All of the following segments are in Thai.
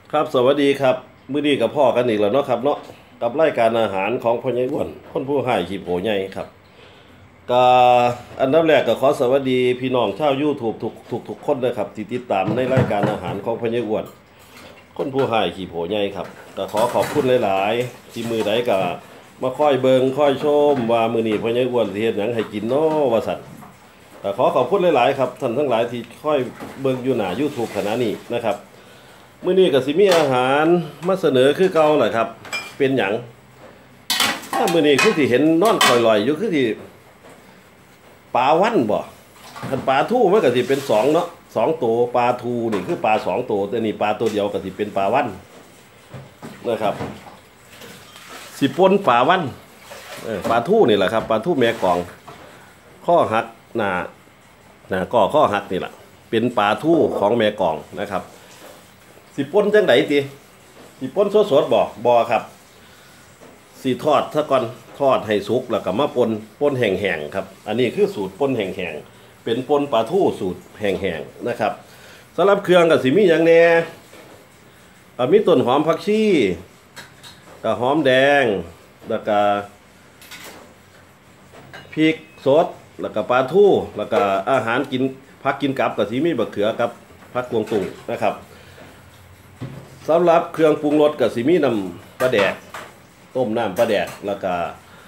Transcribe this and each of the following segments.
ครับสวัสดีครับมื้อนี้กับพ่อกันอีกแล้วเนาะครับเนาะกับรายการอาหารของพ่อใหญ่อ้วนคนผู้ให้ขีโผใหญ่ครับก็อันดับแรกก็ขอสวัสดีพี่น้องชาว YouTube ทุกคนนะครับที่ติดตามในรายการอาหารของพ่อใหญ่อ้วนคนผู้ให้ขีโผใหญ่ครับก็ขอขอบคุณหลายๆที่มือใดก็มาค่อยเบิงค่อยชมว่ามื้อนี้พ่อใหญ่อ้วนสิเฮ็ดหยังให้กินเนาะว่าซั่นก็ขอขอบคุณหลายๆครับท่านทั้งหลายที่ค่อยเบิ่งอยู่หน้า YouTube ขณะนี้นะครับมื้อนี้ก็สิมีอาหารมาเสนอคือเก่าแหละครับเป็นหยังถ้ามื้อนี้คือที่เห็นนอนคอยลอยอยู่คือที่ปลาวันบ่คันปลาทูมันก็สิเป็น2เนาะ2ตัวปลาทูนี่คือปลา2ตัวแต่นี่ปลาตัวเดียวก็สิเป็นปลาวันนะครับสิปนปลาวันปลาทูนี่แหละครับปลาทูแม่กองข้อหักหน้าก็ข้อหักนี่แหละเป็นปลาทูของแม่กองนะครับสิปนจังไดติสิปนสดๆบ่ครับสิทอดซะก่อนทอดให้สุกแล้วก็มาปนแห้งๆครับอันนี้คือสูตรปนแห้งๆเป็นปนปลาทูสูตรแห้งๆนะครับสำหรับเครื่องก็สิมีหยังแน่มีต้นหอมผักชีก็หอมแดงแล้วก็พริกสดแล้วก็ปลาทูแล้วก็อาหารกินผักกินกับก็สิมีบักเขือกับผักกวางตุ้งนะครับสำหรับเครื่องปรุงรสก็สิมีน้ำปลาแดกต้มน้ำปลาแดกแล้วก็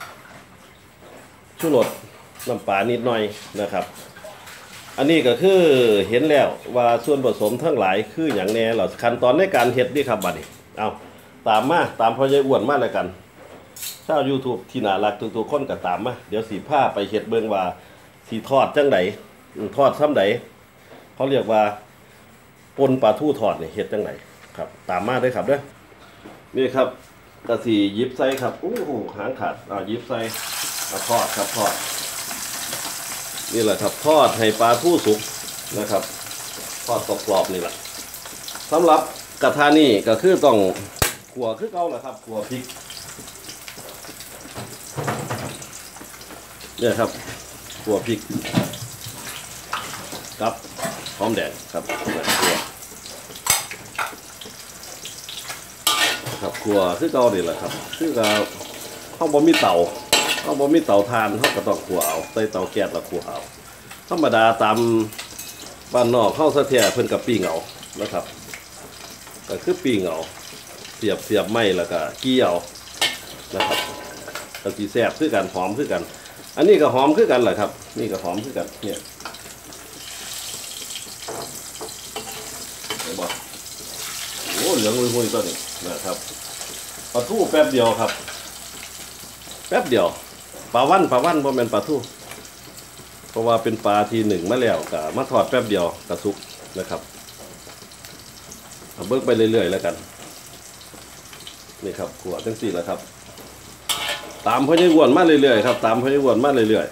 ชูรสน้ำปลานิดหน่อยนะครับอันนี้ก็คือเห็นแล้วว่าส่วนผสมทั้งหลายคืออย่างแน่หรอขั้นตอนในการเฮ็ดนี่ครับบัดนี้เอาตามมาตามพ่อใหญ่อ้วนมาเลยกันชาว YouTube ที่น่ารักทุกๆคนก็ตามมาเดี๋ยวสีผ้าไปเฮ็ดเบิ่งว่าสีทอดจังไดทอดซ้ำใดเขาเรียกว่าปนปลาทูทอดนี่เฮ็ดจังไดครับตามมาด้วยครับเด้อนี่ครับกระสียิบไส้ครับโอ้โหหางขาดยิบไส้ทอดครับทอดนี่แหละครับทอดให้ปลาทูสุกนะครับทอดกรอบๆนี่แหละสำหรับกระทะนี่ก็คือต้องขั่วคือเก่าแหละครับขั่วพริกเนี่ยครับขั่วพริกกับหอมแดงครับขั่วคือเก่านี่แหละครับคือเราข้าวบะหมี่เต่าทานเขาก็ต้องขั่วเอาใส่เตาแก๊สแล้วขั่วเอาธรรมดาตามบ้านนอกเข้าสะเทียเพิ่นกับปิ้งเอานะครับก็คือปิ้งเอาเสียบไม้แล้วก็กี้เอานะครับก็สีแซ่บคือกันหอมคือกันอันนี้ก็หอมคือกันแหละครับนี่ก็หอมคือกันเนี่ยเห็นบ่โอ้เหลืองหุยๆตัวนี้นะครับปลาทูแป๊บเดียวครับแป๊บเดียวปลาวันเพราะเป็นปลาทูเพราะว่าเป็นปลาทีหนึ่งมาแล้วก็มาทอดแป๊บเดียวกระซุกนะครับเบิกไปเรื่อยๆแล้วกันนี่ครับขั่วทั้งสี่แล้วครับตามพ่อใหญ่อ้วนมาเรื่อยๆครับตามพ่อใหญ่อ้วนมาเรื่อย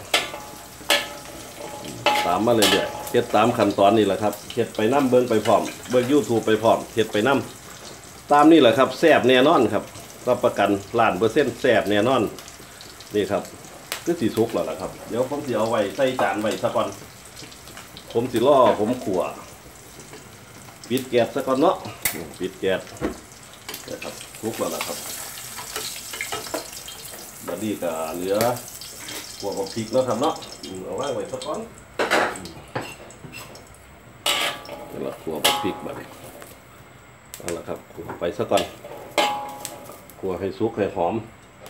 ๆตามมาเรื่อยๆเฮ็ดตามขั้นตอนนี่แหละครับเฮ็ดไปน้ำเบิ้งไปพร้อมเบิ้ง YouTube ไปพร้อมเฮ็ดไปน้ำตามนี่แหละครับแซ่บแน่นอนครับรับประกัน1,000%แซ่บแน่นอนนี่ครับก็สีสุกแล้วล่ะครับเดี๋ยวผมสิเอาไว้ใส่จานไว้ซะก่อนผมสิล่อผมขั่วปิดแก๊สซะก่อนเนาะปิดแก๊สนะครับสุกแล้วล่ะครับบัดนี้ก็เหลือขั่วกับพริกเนาะครับเนาะเอาวางไว้ซะก่อนนี่ละขั่วกับพริกบัดนี้เอาละครับขั่วไปซะก่อนขั่วให้สุกให้หอม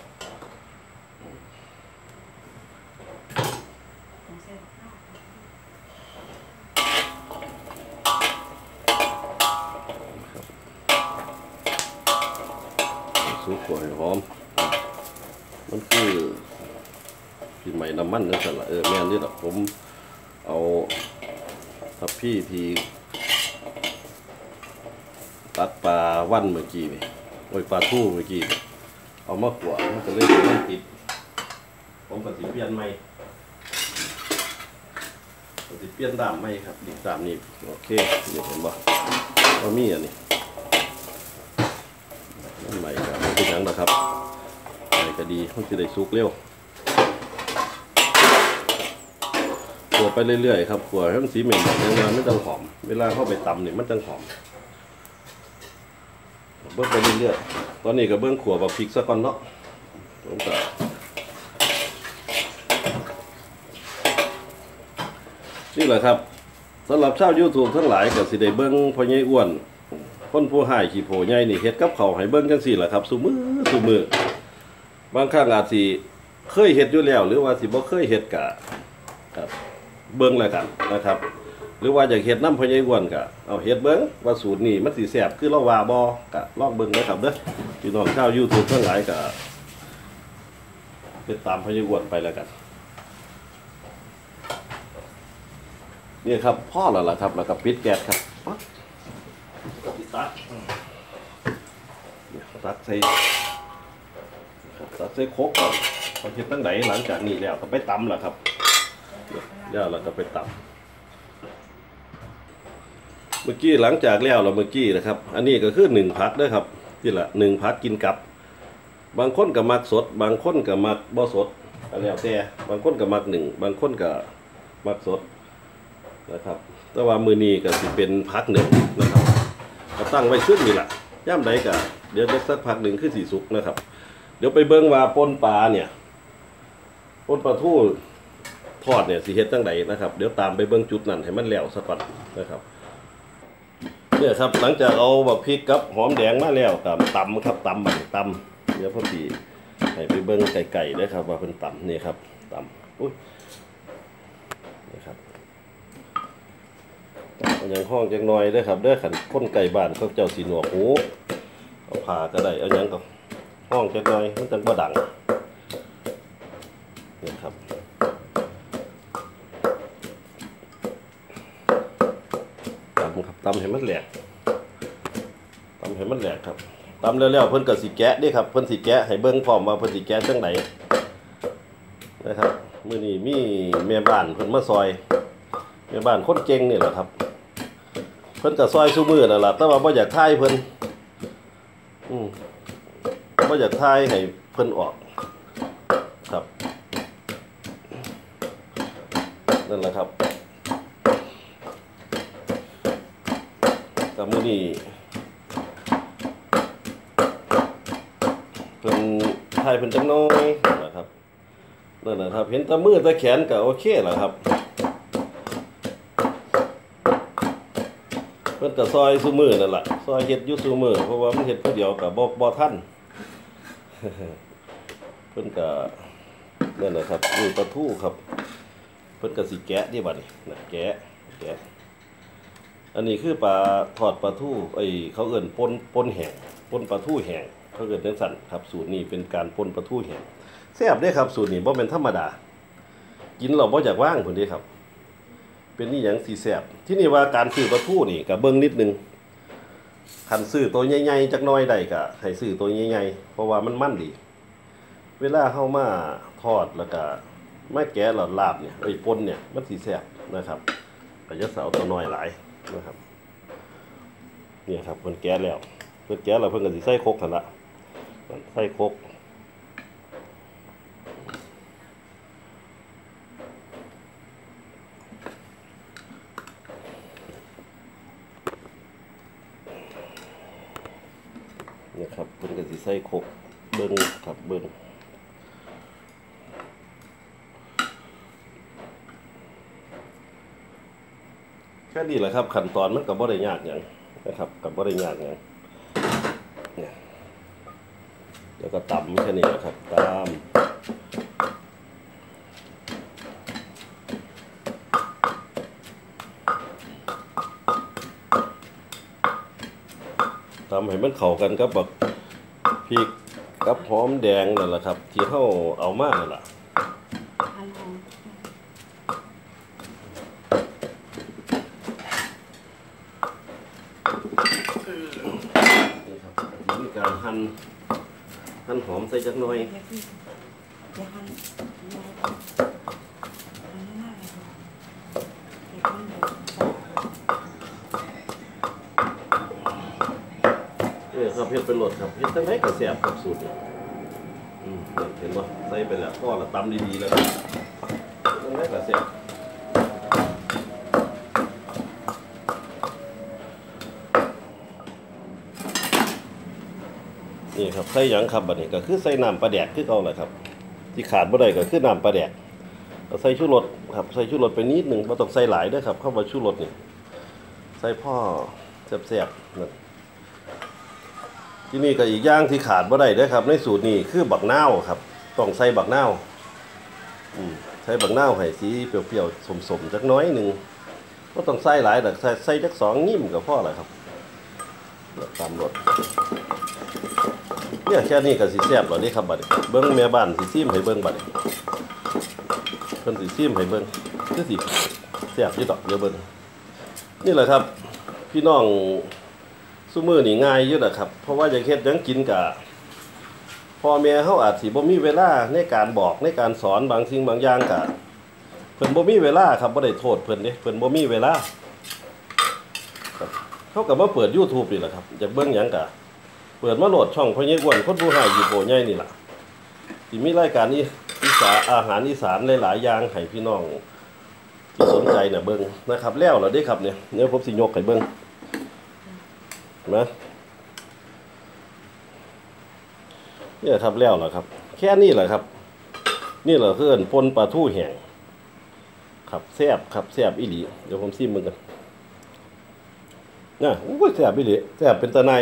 ขั่วให้หอมมันคือพี่ใหม่น้ำมันนั่นสิละแม่นี่แหละผมเอาทับพี่ทีตัดปลาวันเมื่อกี้นี่โอ้ยปลาทูเมื่อกี้เอามาขั่วมันก็เลยไม่ติดผมก็ติเปลี่ยนใหม่ติเปลี่ยนดามใหม่ครับดิดามนี่โอเคเดี๋ยวเห็นบ่ก็มีอันนี้ใหม่ก็ไม่เป็นอย่างนะครับใหม่ก็ดีมันจะได้สุกเร็วขั่วไปเรื่อยๆครับขั่วให้มันสีเหม็นแบบนี้มันจังหอมเวลาเข้าไปตำเนี่ยมันจังหอมบิ่งไปเรื่อยๆตอนนี้ก็เบิ่งขัวบักพริกซะก่อนเนาะผมก็นี่แหละครับสำหรับชาว YouTube ทั้งหลายก็สิได้เบิ่งพ่อใหญ่อ้วนคนผู้หายขี้โผใหญ่นี่เฮ็ดกับข้าวให้เบิ่งจังซี่แหละครับซุมื้อบางครั้งอาจสิเคยเฮ็ดอยู่แล้วหรือว่าสิบ่เคยเฮ็ดก็ครับเบิ่งแล้วกันนะครับหรือว่าอยากเฮ็ดน้ำพ่อใหญ่อ้วนก็เอาเฮ็ดเบิ่งว่าสูตรนี้มันสิแซ่บคือเราว่าบ่ก็ลองเบิ่งนะครับเด้อพี่น้องชาว YouTube ทั้งหลายก็ติดตามพ่อใหญ่อ้วนไปแล้วกันนี่ครับพ่อแล้วล่ะครับแล้วก็ปิดแก๊สครับตักใส่โคกก่อนพอเฮ็ดตั้งไหนหลังจากนี้แล้วก็ไปตำล่ะครับแล้วเราก็ไปตำเมื่อกี้หลังจากแล้วเราเมื่อกี้นะครับอันนี้ก็คือ1 พักด้วยครับนี่แหละ1 พักกินกับบางคนก็มักสดบางคนก็มักบ่สดแล้วแต่บางคนก็มัก1บางคนก็มักสดนะครับแต่ว่ามื้อนี้ก็สิเป็นพัก1นะครับก็ตั้งไว้ซึ่งนี่แหละย่ำใดก็เดี๋ยวสักพักหนึ่งคือสีสุกนะครับเดี๋ยวไปเบิ่งว่าปนปลาเนี่ยปนปลาทูทอดเนี่ยสีเฮ็ดจังไดนะครับเดี๋ยวตามไปเบิ่งจุดนั้นให้มันแล้วซะก่อนนะครับเนี่ยครับหลังจากเอาบักพริกกับหอมแดงมาแล้วก็ตำครับตำเดี๋ยวพอดีให้ไปเบิ่งไก่ๆนะครับว่าเพิ่นตำนี่ครับตำอุ้ยนี่ครับอย่างห้องจังหน่อยเด้อครับเด้อขันคนไก่บ้านเขาเจ้าสีหนวกหูเอาผ่าก็ได้เอาอย่างก็ห้องจังหน่อยมันจังบ่ดังนี่ครับตำให้มันแหลกครับตำแล้วเพิ่นก็สิแกะนี่ครับเพิ่นสิแกะให้เบิ่งพร้อมว่าเพิ่นสิแกะจังไดนะครับมื้อนี้มีแม่บ้านเพิ่นมาซอยแม่บ้านคนเก่งนี่แหละครับเพิ่นก็ซอยซุมื้อนั่นล่ะแต่ว่าบ่อยากทายเพิ่นบ่อยากทายให้เพิ่นออกครับนั่นแหละครับกับมื้อนี้เพิ่นทายเพิ่นจังน้อยนะครับนั่นแหละครับเห็นแต่มือแต่แขนก็โอเคแล้วครับเพิ่นก็ซอยซุมื้อนั่นล่ะซอยเฮ็ดอยู่ซุมื้อเพราะว่ามันเฮ็ดผู้เดียวก็บ่ทันเพิ่นก็นั่นแหละครับนี่ปลาทูครับเพิ่นก็สิแกะที่บัดนี้นะแกะอันนี้คือปลาทอดปลาทูเขาเอิ้นปนแห้งปนปลาทูแห้งเขาเอิ้นจังซั่นครับสูตรนี้เป็นการปนปลาทูแห้งแซ่บเด้ครับสูตรนี้บ่แม่นธรรมดากินแล้วบ่อยากว่างพุ่นเด้ครับเป็นนี่หยังสิแซ่บที่นี่ว่าการซื้อปลาทูนี่ก็เบิ่งนิดนึงคันซื้อตัวใหญ่ๆจักหน่อยได้ก็ให้ซื้อตัวใหญ่ๆเพราะว่ามันดีเวลาเฮามาทอดแล้วก็มาแกะหลอดลาบเนี่ยปนเนี่ยมันสิแซ่บนะครับก็จะเอาตัวน้อยหลายนะครับเนี่ยครับเพิ่นแกะแล้วเพิ่นก็สิใส่โคกหั่นละใส่โคกเนี่ยครับเพิ่นก็สิใส่โคกเบิ่งครับเบิ่งแค่นี้แหละครับขั้นตอนมันก็บ่ได้ยากหยังนะครับก็บ่ได้ยากหยังเนี่ยแล้วก็ตำแค่นี้แหละครับตำให้มันเข้ากันกับบักพริกกับหอมแดงนั่นแหละครับที่เฮาเอามานั่นล่ะนี่ครับมีการหั่นหอมใส่จักหน่อยครับเฮ็ดเป็นรสครับเฮ็ดจังได๋ก็แซ่บกับสูตรนี้เห็นบ่ใส่ไปแล้วพอละตำดีๆแล้วจังได๋ก็แซ่บนี่ครับใส่หยังครับบัดนี้ก็คือใส่น้ำปลาแดกคือเอาแหละครับที่ขาดบ่ได้ก็คือน้ำปลาแดกใส่ชูรสครับใส่ชูรสไปนิดนึงบ่ต้องใส่หลายเด้อครับเข้ามาชูรสนี่ใส่พ่อแซ่บๆนะที่นี่ก็อีกอย่างที่ขาดบ่ได้เด้อครับในสูตรนี้คือบักนาวครับต้องใส่บักนาวใส่บักนาวให้สีเปรี้ยวๆสมๆจักน้อยนึงบ่ต้องใส่หลายดอกใส่จัก2นิ้มก็พอแล้วครับตามรสเนี่ยแค่นี้ก็สิแซ่บแล้วนี่ครับบัดนี้เบิ่งแม่บ้านสิซิมให้เบิ่งบัดนี้เพิ่นสิซิมให้เบิ่งคือสิแซ่บอยู่ดอกเดี๋ยวเบิ่งนี่แหละครับพี่น้องซุมื้อนี่ง่ายอยู่นะครับเพราะว่าอยากเฮ็ดหยังกินกะพ่อแม่เฮาอาจสิบ่มีเวลาในการบอกในการสอนบางสิ่งบางอย่างกะเพิ่นบ่มีเวลาครับบ่ได้โทษเพิ่นเด้เพิ่นบ่มีเวลาเขาก็มาเปิด YouTube นี่แหละครับอยากเบิ่งหยังกะเปิดมาโหลดช่องพ่อใหญ่อ้วนคนผู้หายอยู่โบใหญ่นี่ล่ะสิมีรายการอีสานอาหารอีสานหลายๆอย่างให้พี่น้องที่สนใจน่ะเบิ่งนะครับแล้วล่ะเด้ครับเนี่ยเดี๋ยวผมสิยกให้เบิ่งนะเนี่ยครับแล้วล่ะครับแค่นี้แหละครับนี่แหละคือปนปลาทูแห้งครับแซ่บครับแซ่บอีหลีเดี๋ยวผมซิมมึงกันน่ะโอ้ยแซ่บอีหลีแซ่บเป็นตะไน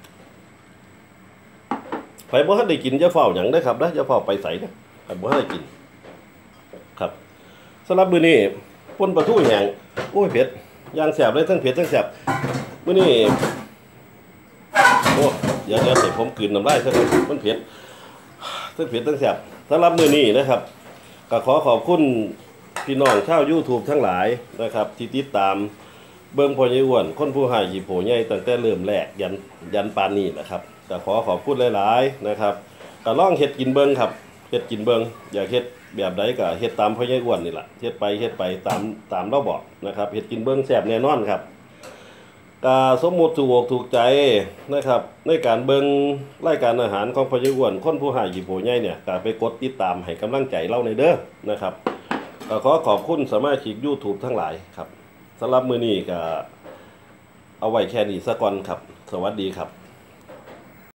ไผบ่ทันได้กินจะเฝ้าหยังได้ครับนะจะเฝ้าไปใส่นะไผบ่ทันได้กินครับสำหรับมื้อนี้ป่นปลาทูแห้งโอ้ยเผ็ดย่างแซ่บเลยทั้งเผ็ดทั้งแซ่บมื้อนี้โอ้เดี๋ยวให้ผมกลืนน้ำลายซะก่อนมันเผ็ดทั้งเผ็ดทั้งแซ่บสำหรับมื้อนี้นะครับก็ขอขอบคุณพี่น้องชาว YouTube ทั้งหลายนะครับที่ติดตามเบิ่งพ่อใหญ่อ้วนคนผู้หายขี้โผใหญ่ตั้งแต่เริ่มแรกยันปานนี้นะครับก็ขอขอบคุณหลายๆนะครับก็ลองเฮ็ดกินเบิ่งครับเฮ็ดกินเบิ่งอยากเฮ็ดแบบใดก็เฮ็ดตามพ่อใหญ่อ้วนนี่ล่ะเฮ็ดไปตามเราบอกนะครับเฮ็ดกินเบิ่งแซ่บแน่นอนครับก็สมมุติถูกอกถูกใจนะครับในการเบิ่งรายการอาหารของพ่อใหญ่อ้วนคนผู้หายขี้โผใหญ่เนี่ยก็ไปกดติดตามให้กำลังใจเราในเด้อนะครับก็ขอขอบคุณสมาชิก YouTube ทั้งหลายครับสำหรับมื้อนี้ก็เอาไว้แค่นี้ซะก่อนครับสวัสดีครับ